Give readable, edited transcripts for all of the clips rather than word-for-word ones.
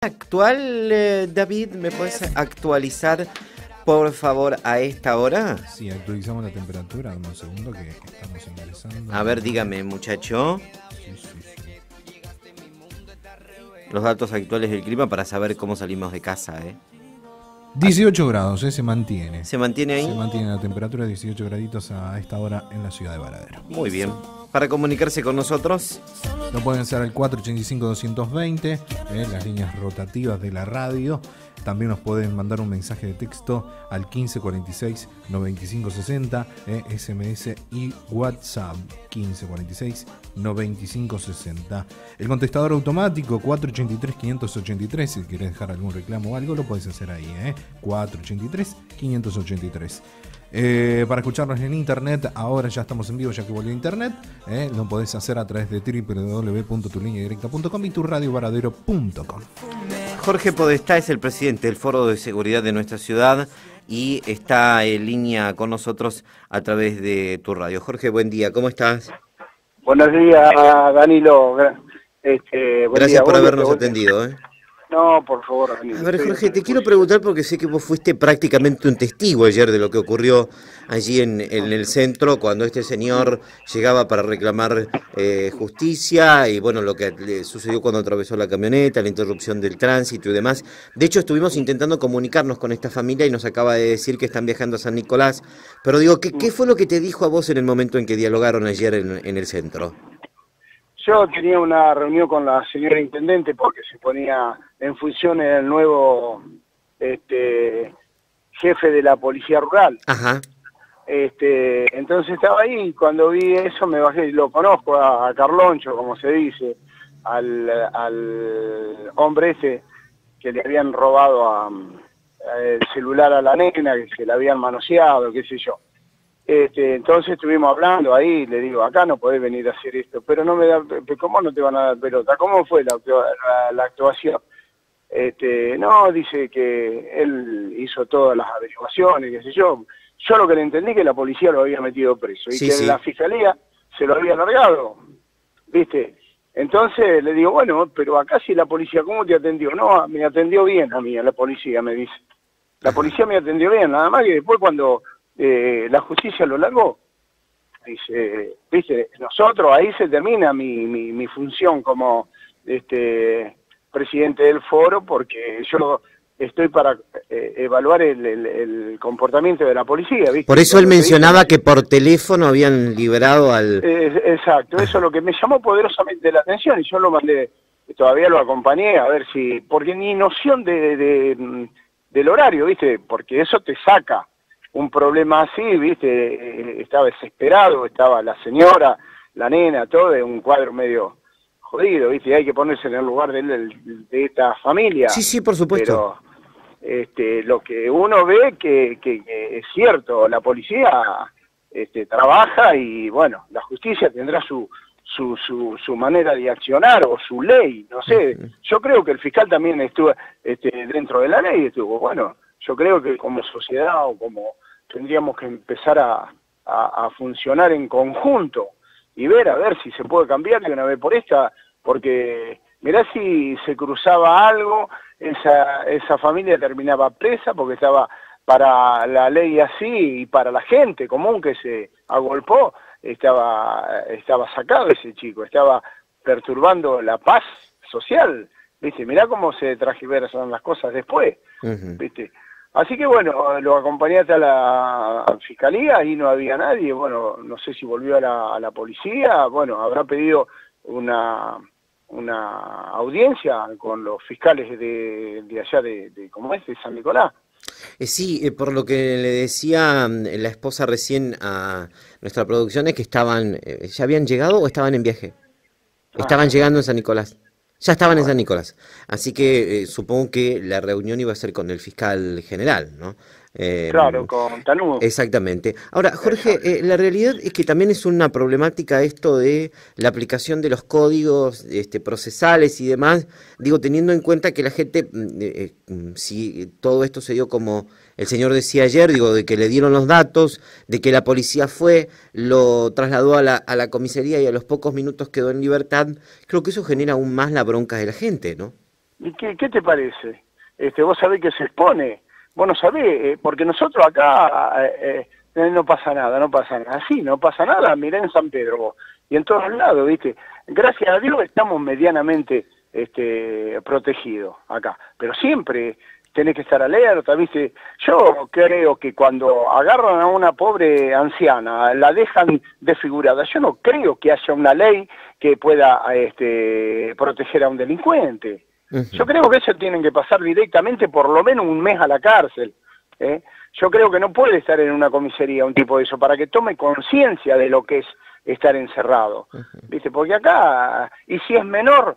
Actual, David, ¿me puedes actualizar, por favor, a esta hora? Sí, actualizamos la temperatura. Dame un segundo que estamos ingresando. A ver, dígame, muchacho. Sí. Los datos actuales del clima para saber cómo salimos de casa, 18 grados, se mantiene. ¿Se mantiene ahí? Se mantiene la temperatura, 18 graditos a esta hora en la ciudad de Varadero. Muy bien. Para comunicarse con nosotros, lo pueden hacer al 485-220, las líneas rotativas de la radio. También nos pueden mandar un mensaje de texto al 1546-9560, SMS y WhatsApp 1546-9560. El contestador automático 483-583, si quieres dejar algún reclamo o algo, lo puedes hacer ahí, 483-583. Para escucharnos en internet, ahora ya estamos en vivo ya que volvió a internet, lo podés hacer a través de www.tulineadirecta.com y turradiovaradero.com. Jorge Podestá es el presidente del Foro de Seguridad de nuestra ciudad y está en línea con nosotros a través de tu radio. Jorge, buen día, ¿cómo estás? Buenos días, Danilo. Gracias por habernos atendido. No, por favor, Danilo. A ver, Jorge, te quiero preguntar porque sé que vos fuiste prácticamente un testigo ayer de lo que ocurrió allí en el centro, cuando este señor llegaba para reclamar justicia y bueno, lo que le sucedió cuando atravesó la camioneta, la interrupción del tránsito y demás. De hecho, estuvimos intentando comunicarnos con esta familia y nos acaba de decir que están viajando a San Nicolás. Pero digo, ¿qué fue lo que te dijo a vos en el momento en que dialogaron ayer en el centro? Yo tenía una reunión con la señora intendente porque se ponía en función el nuevo jefe de la policía rural. Ajá. Entonces estaba ahí y cuando vi eso me bajé, lo conozco a Carloncho, como se dice, al hombre ese que le habían robado el celular a la nena, que se la habían manoseado, qué sé yo. Entonces estuvimos hablando ahí, le digo, acá no podés venir a hacer esto, pero no me da, ¿cómo no te van a dar pelota? ¿Cómo fue la actuación? No, dice que él hizo todas las averiguaciones, qué sé yo. Yo lo que le entendí que la policía lo había metido preso y que la fiscalía se lo había largado, ¿viste? Entonces le digo, bueno, pero acá si la policía, ¿cómo te atendió? No, me atendió bien a mí, a la policía, me dice. La policía me atendió bien, nada más que después cuando la justicia lo largó, dice, viste, nosotros ahí se termina mi función como presidente del foro, porque yo estoy para evaluar el comportamiento de la policía, ¿viste? Por eso él mencionaba que por teléfono habían liberado al... exacto, eso es lo que me llamó poderosamente la atención y yo lo mandé, todavía lo acompañé a ver si, porque ni noción del horario, ¿viste? Porque eso te saca un problema así, ¿viste? Estaba desesperado, estaba la señora, la nena, todo de un cuadro medio jodido, ¿viste? Y hay que ponerse en el lugar de esta familia. Sí, por supuesto. Pero lo que uno ve que es cierto, la policía trabaja y, bueno, la justicia tendrá su manera de accionar o su ley, no sé. Yo creo que el fiscal también estuvo dentro de la ley, estuvo, bueno, yo creo que como sociedad o como tendríamos que empezar a funcionar en conjunto y ver a ver si se puede cambiar de una vez por esta, porque mirá si se cruzaba algo, esa familia terminaba presa porque estaba para la ley así y para la gente común que se agolpó, estaba sacado ese chico, estaba perturbando la paz social, ¿viste? Mirá cómo se transgiversan las cosas después, ¿viste? Así que bueno, lo acompañé hasta la fiscalía y no había nadie, bueno, no sé si volvió a la policía, bueno, habrá pedido una audiencia con los fiscales de allá ¿cómo es? De San Nicolás. Sí, por lo que le decía la esposa recién a nuestra producción es que estaban, ¿ya habían llegado o estaban en viaje? Estaban llegando en San Nicolás. Ya estaban en San Nicolás, así que supongo que la reunión iba a ser con el fiscal general, ¿no? Claro, con Tanudo. Exactamente. Ahora, Jorge, la realidad es que también es una problemática esto de la aplicación de los códigos procesales y demás, digo, teniendo en cuenta que la gente, si todo esto se dio como el señor decía ayer, digo, de que le dieron los datos, de que la policía fue, lo trasladó a la comisaría y a los pocos minutos quedó en libertad, creo que eso genera aún más la bronca de la gente, ¿no? ¿Y qué te parece? Vos sabés que se expone, vos no sabés, porque nosotros acá no pasa nada, no pasa nada. Sí, no pasa nada, mirá en San Pedro vos, y en todos lados, ¿viste? Gracias a Dios estamos medianamente protegidos acá, pero siempre tenés que estar alerta, ¿viste? Yo creo que cuando agarran a una pobre anciana, la dejan desfigurada, yo no creo que haya una ley que pueda proteger a un delincuente. Yo creo que eso tienen que pasar directamente por lo menos un mes a la cárcel. Yo creo que no puede estar en una comisaría un tipo de eso, para que tome conciencia de lo que es estar encerrado. ¿Viste? Porque acá, y si es menor,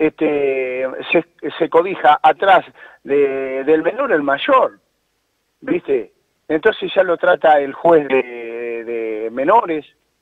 se cobija atrás del menor el mayor. ¿Viste? Entonces ya lo trata el juez de menores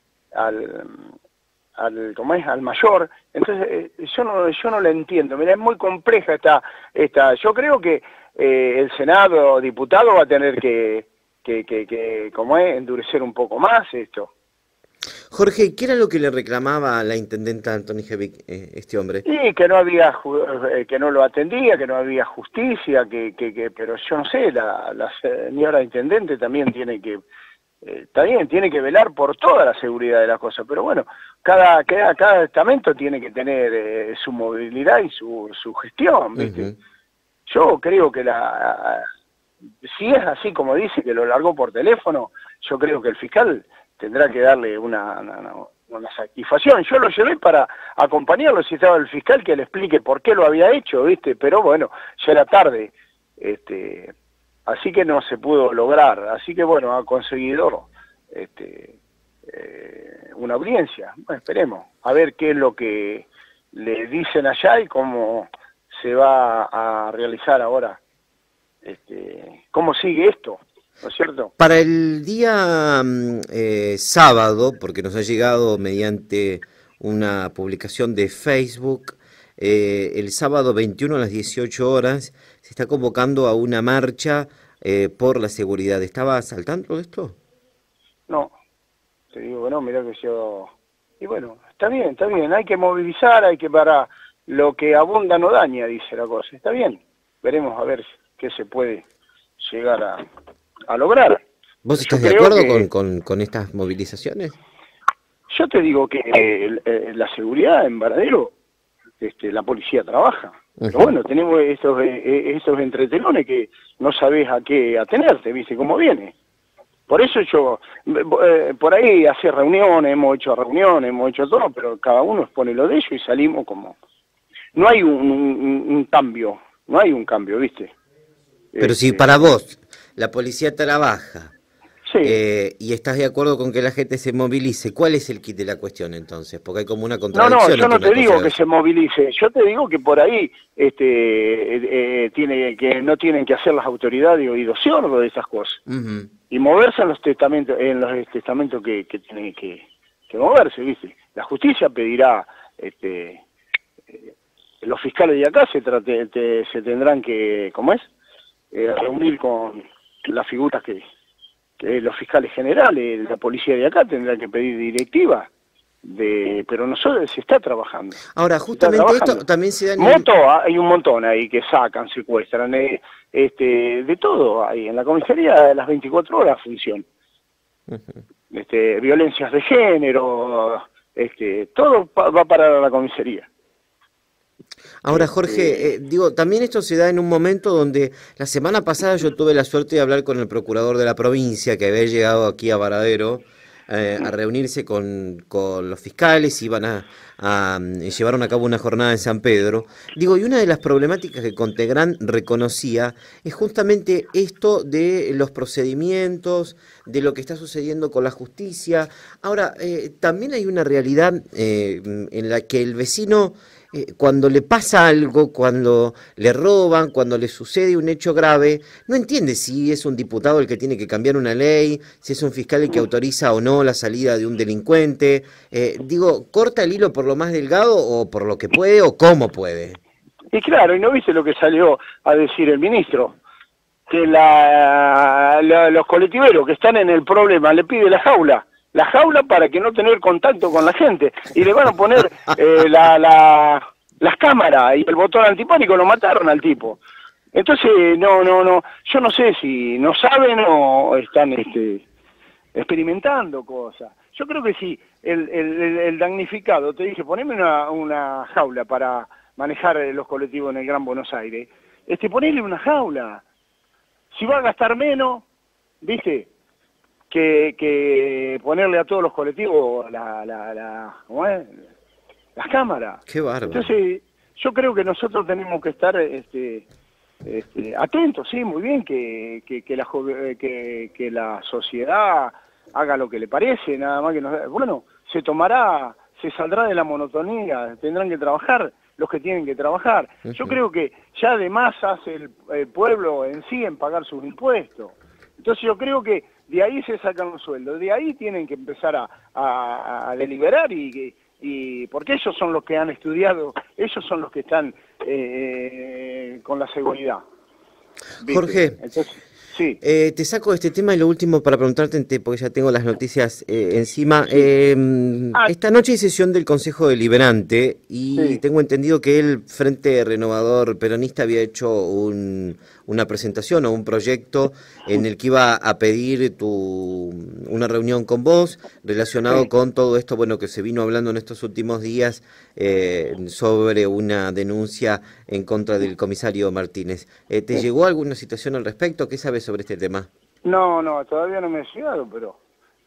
al mayor. Entonces yo no lo entiendo. Mira, es muy compleja esta. Yo creo que el Senado, diputado, va a tener que endurecer un poco más esto. Jorge, ¿qué era lo que le reclamaba a la intendenta Antonijevich, este hombre? Sí, que no había, que no lo atendía, que no había justicia, pero yo no sé, la señora intendente también tiene que tiene que velar por toda la seguridad de las cosas, pero bueno, cada estamento tiene que tener su movilidad y su gestión, ¿viste? Yo creo que si es así como dice, que lo largó por teléfono, yo creo que el fiscal tendrá que darle una satisfacción. Yo lo llevé para acompañarlo si estaba el fiscal, que le explique por qué lo había hecho, ¿viste? Pero bueno, ya era tarde, así que no se pudo lograr. Así que bueno, ha conseguido una audiencia. Bueno, esperemos, a ver qué es lo que le dicen allá y cómo se va a realizar ahora, cómo sigue esto, ¿no es cierto? Para el día sábado, porque nos ha llegado mediante una publicación de Facebook, el sábado 21 a las 18 horas se está convocando a una marcha por la seguridad. ¿Estabas al tanto de esto? No, te digo que no, mirá que yo... Y bueno, está bien, hay que movilizar, hay que para lo que abunda no daña, dice la cosa. Está bien, veremos a ver qué se puede llegar a lograr. ¿Vos estás de acuerdo con estas movilizaciones? Yo te digo que la seguridad en Varadero, la policía trabaja. Pero bueno, tenemos estos entretelones que no sabés a qué atenerte, ¿viste cómo viene? Por eso yo, por ahí hace reuniones, hemos hecho todo, pero cada uno expone lo de ellos y salimos como... No hay un cambio, ¿viste? Pero si para vos la policía trabaja, sí, y estás de acuerdo con que la gente se movilice, ¿cuál es el kit de la cuestión entonces? Porque hay como una contradicción. No, yo no te digo que se movilice, yo te digo que por ahí no tienen que hacer las autoridades oídos sordos de esas cosas. Y moverse en los estamentos que tienen que moverse, ¿viste? La justicia pedirá, los fiscales de acá se tendrán que, ¿cómo es? Reunir con las figuras que los fiscales generales, la policía de acá tendrá que pedir directiva, pero nosotros se está trabajando. Ahora, justamente esto también se da en hay un montón ahí que sacan, secuestran, de todo ahí, en la comisaría las 24 horas funciona. Violencias de género, todo va a parar a la comisaría. Ahora, Jorge, también esto se da en un momento donde la semana pasada yo tuve la suerte de hablar con el procurador de la provincia, que había llegado aquí a Varadero a reunirse con los fiscales, iban llevaron a cabo una jornada en San Pedro. Y una de las problemáticas que Contegrán reconocía es justamente esto de los procedimientos, de lo que está sucediendo con la justicia. Ahora, también hay una realidad en la que el vecino... cuando le pasa algo, cuando le roban, cuando le sucede un hecho grave, no entiende si es un diputado el que tiene que cambiar una ley, si es un fiscal el que autoriza o no la salida de un delincuente. ¿Corta el hilo por lo más delgado o por lo que puede o cómo puede? Y claro, ¿y no viste lo que salió a decir el ministro? Que los colectiveros que están en el problema le pide la jaula para que no tener contacto con la gente, y le van a poner las cámaras y el botón antipánico lo mataron al tipo. Entonces, no, yo no sé si no saben o están experimentando cosas. Yo creo que si el damnificado te dice, poneme una jaula para manejar los colectivos en el Gran Buenos Aires, ponele una jaula. Si va a gastar menos, ¿viste? Que ponerle a todos los colectivos ¿cómo es? Las cámaras. Qué bárbaro. Entonces, yo creo que nosotros tenemos que estar atentos, sí, muy bien, que la sociedad haga lo que le parece, nada más que se saldrá de la monotonía, tendrán que trabajar los que tienen que trabajar. Yo creo que ya de más hace el pueblo en sí en pagar sus impuestos. Entonces yo creo que de ahí se sacan los sueldos, de ahí tienen que empezar a deliberar y porque ellos son los que han estudiado, ellos son los que están con la seguridad. ¿Viste? Jorge, entonces, sí. Te saco este tema y lo último para preguntarte, porque ya tengo las noticias encima. Sí. Esta noche hay sesión del Consejo Deliberante y Sí. tengo entendido que el Frente Renovador Peronista había hecho una presentación o un proyecto en el que iba a pedir una reunión con vos relacionado Sí. con todo esto, bueno, que se vino hablando en estos últimos días sobre una denuncia en contra del comisario Martínez. ¿Te llegó alguna situación al respecto? ¿Qué sabes sobre este tema? No, todavía no me ha llegado, pero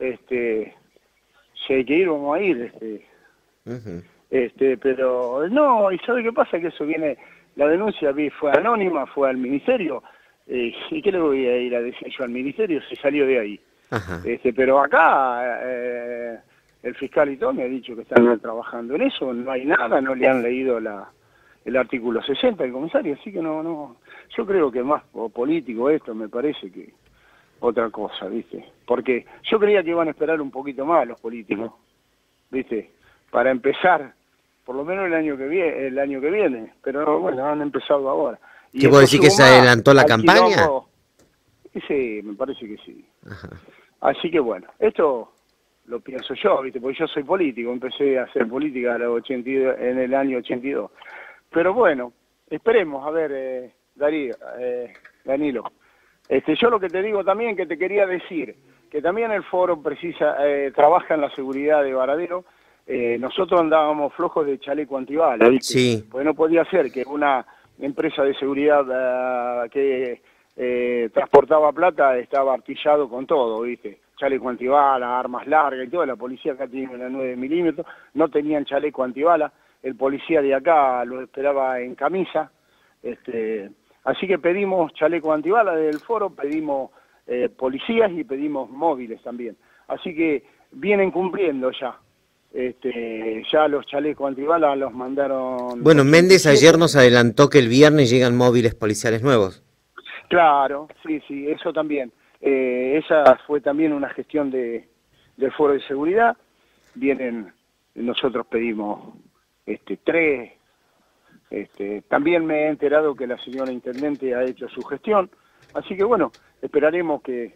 si hay que ir, vamos a ir. Ujú. Pero no, ¿y sabe qué pasa? Que eso viene, la denuncia fue anónima, fue al ministerio, ¿y qué le voy a ir a decir yo al ministerio? Se salió de ahí. Ajá. Pero acá el fiscal y todo me ha dicho que están trabajando en eso, no hay nada, no le han leído el artículo 60 del comisario, así que no, yo creo que más político esto, me parece que otra cosa, ¿viste? Porque yo creía que iban a esperar un poquito más los políticos, ¿viste? Para empezar, por lo menos el año que viene, pero bueno, han empezado ahora. ¿Qué vos decís, que se adelantó la campaña? Sí, me parece que sí. Ajá. Así que bueno, esto lo pienso yo, ¿viste? Porque yo soy político, empecé a hacer política en el año 82. Pero bueno, esperemos, a ver, Danilo. Yo lo que te digo también, que te quería decir, que también el foro trabaja en la seguridad de Varadero. Nosotros andábamos flojos de chaleco antibala, ¿viste? Sí. Porque no podía ser que una empresa de seguridad que transportaba plata estaba artillado con todo, ¿viste? Chaleco antibala, armas largas y todo. La policía acá tiene una 9 milímetros, no tenían chaleco antibala. El policía de acá lo esperaba en camisa. Así que pedimos chaleco antibala del foro, pedimos policías y pedimos móviles también. Así que vienen cumpliendo ya. Ya los chalecos antibalas los mandaron. Bueno, Méndez ayer nos adelantó que el viernes llegan móviles policiales nuevos. Claro, sí, eso también. Esa fue también una gestión del Foro de Seguridad. Nosotros pedimos 3. También me he enterado que la señora intendente ha hecho su gestión. Así que bueno, esperaremos que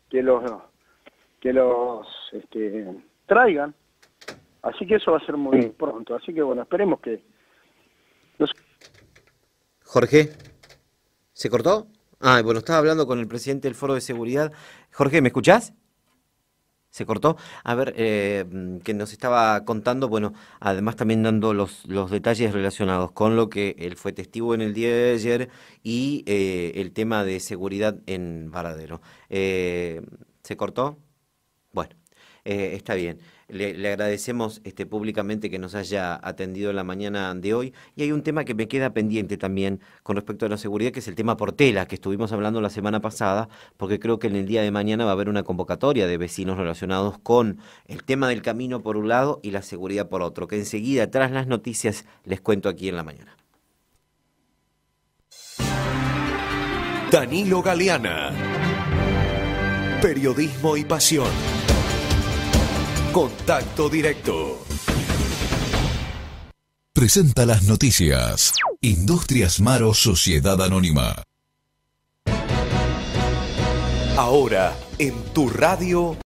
los traigan. Así que eso va a ser muy pronto. Así que bueno, esperemos que... Jorge, ¿se cortó? Bueno, estaba hablando con el presidente del Foro de Seguridad. Jorge, ¿me escuchás? ¿Se cortó? A ver, que nos estaba contando, bueno, además también dando los detalles relacionados con lo que él fue testigo en el día de ayer y el tema de seguridad en Varadero. ¿Se cortó? Bueno, está bien. Le agradecemos públicamente que nos haya atendido en la mañana de hoy. Y hay un tema que me queda pendiente también con respecto a la seguridad, que es el tema Portela, que estuvimos hablando la semana pasada, porque creo que en el día de mañana va a haber una convocatoria de vecinos relacionados con el tema del camino por un lado y la seguridad por otro, que enseguida, tras las noticias, les cuento aquí en la mañana. Danilo Galeana. Periodismo y pasión. Contacto directo. Presenta las noticias. Industrias Maro Sociedad Anónima. Ahora, en tu radio.